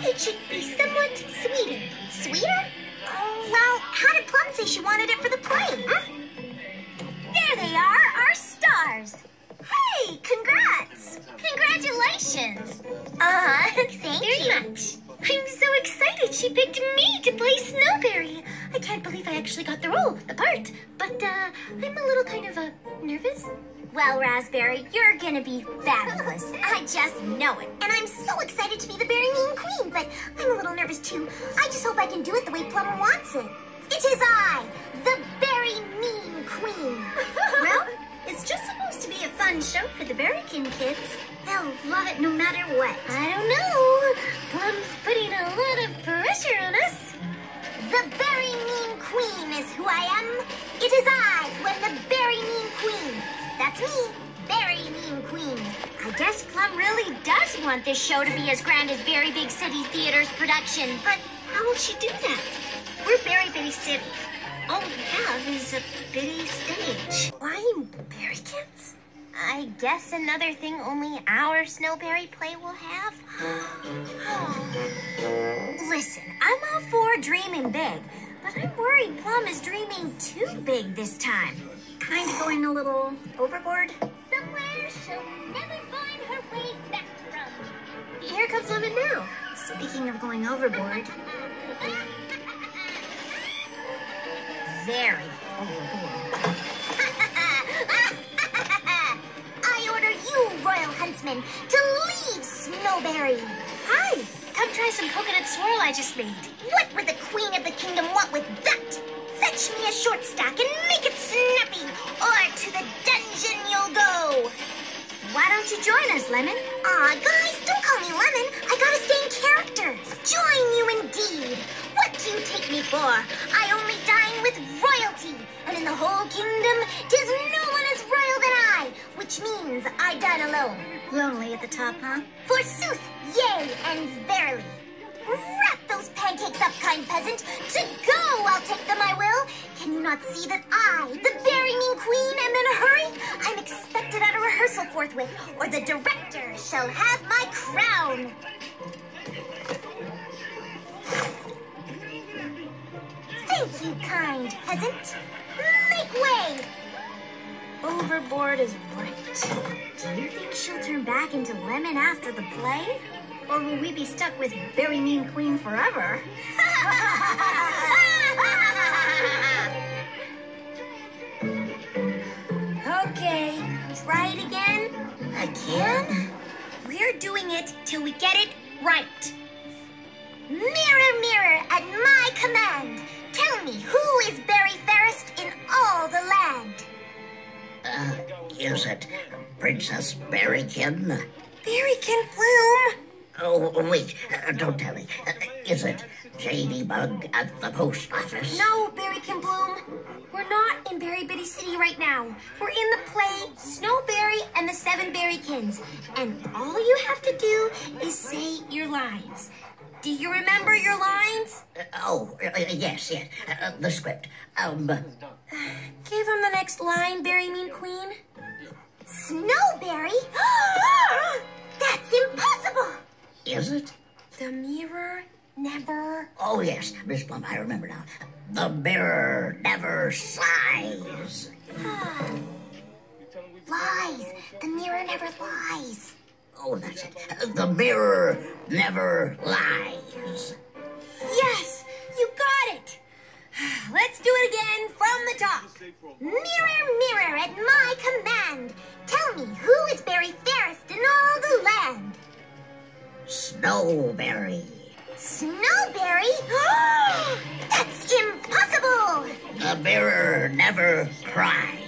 it should be somewhat sweeter. Sweeter? Well, how did Plum say she wanted it for the play? There they are, our stars. Hey, congrats. Congratulations. Thank you. Very much. I'm so excited she picked me to play Snowberry. I can't believe I actually got the part. But, I'm a little kind of, nervous. Well, Raspberry, you're gonna be fabulous. I just know it. And I'm so excited to be the Berry Mean Queen, but I'm a little nervous too. I just hope I can do it the way Plum wants it. It is I, the Berry Mean Queen. Well, it's just supposed to be a fun show for the Berrykin kids. They'll love it no matter what. I don't know. Plum's putting a lot of pressure on us. The Berry Mean Queen is who I am. It is I who am the Berry Mean Queen. That's me, Berry Mean Queen. I guess Plum really does want this show to be as grand as Berry Big City Theater's production. But how will she do that? We're Berry Bitty City. All we have is a bitty stage. Why Berrykins? I guess another thing only our Snowberry play will have. Listen, I'm all for dreaming big, but I'm worried Plum is dreaming too big this time. Kind of going a little overboard. Somewhere she'll never find her way back from. Here comes Lemon now. Speaking of going overboard. Very overboard. I order you, Royal Huntsman, to leave Snowberry. Hi, come try some coconut swirl I just made. What would the Queen of the Kingdom want with that? Fetch me a short stack and make it snappy, or to the dungeon you'll go. Why don't you join us, Lemon? Aw, guys, don't call me Lemon. I gotta stay in character. Join you indeed. What do you take me for? I only dine with royalty, and in the whole kingdom, 'tis no one as royal than I, which means I dine alone. Lonely at the top, huh? Forsooth, yea, and verily. Wrap those pancakes up, kind peasant. To go, I'll take them, I will. Can you not see that I, the Berry Mean Queen, am in a hurry? I'm expected at a rehearsal forthwith, or the director shall have my crown. Thank you, kind peasant. Make way. Overboard is right. Do you think she'll turn back into Lemon after the play? Or will we be stuck with Berry Mean Queen forever? Okay, try it again. Again? We're doing it till we get it right. Mirror, mirror, at my command, tell me who is Berry fairest in all the land? Is it Princess Berrykin? Berrykin Bloom? Oh, wait, don't tell me. Is it J.D. Bug at the post office? No, Berrykin Bloom. We're not in Berry Bitty City right now. We're in the play Snowberry and the Seven Berrykins. And all you have to do is say your lines. Do you remember your lines? Yes. The script. Give him the next line, Berry Mean Queen. Snowberry? That's impossible! Is it? The mirror never... Oh, yes, Miss Plum, I remember now. The mirror never sighs. Lies. The mirror never lies. Oh, that's it. The mirror never lies. Yes, you got it. Let's do it again from the top. Mirror, mirror, at my command, tell me who is Berry fairest in all the land? Snowberry. Snowberry? That's impossible! The mirror never cries.